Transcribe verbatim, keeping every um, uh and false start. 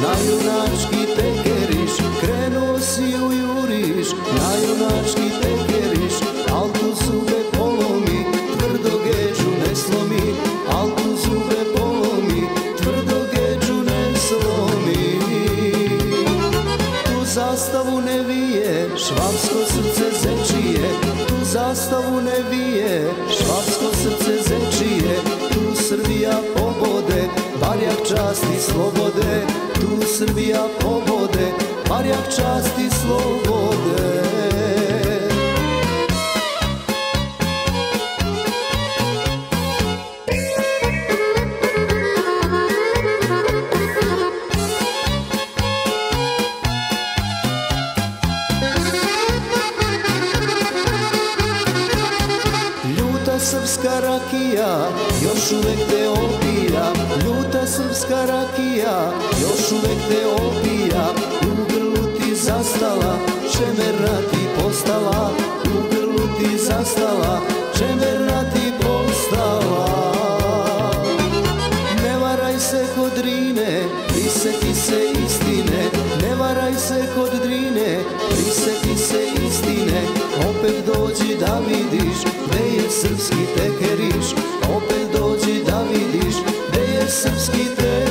na junački tekeriš, krenuo si u juriš, na junački tekeriš, al tu zube polomi, tvrdo geđu ne slomi, al tu zube polomi, tvrdo geđu ne slomi. Tu zastavu ne vije, švabsko srce zečije, tu zastavu ne vije, švabsko srce zečije, tu Srbija pobode, barjak časti slobode, tu Srbija pobode, barjak časti slobode. Srpska rakija još uvek te opija, ljuta srpska rakija još uvek te opija, u grlu ti zastala, čemerna ti postala, u grlu ti zastala, čemerna ti postala. Ne varaj se kod Drine, priseti se istine, ne varaj se kod Drine, priseti se istine, opet dođi da vidiš gde je srpski tekeriš, opet dođi da vidiš gde je srpski tekeriš.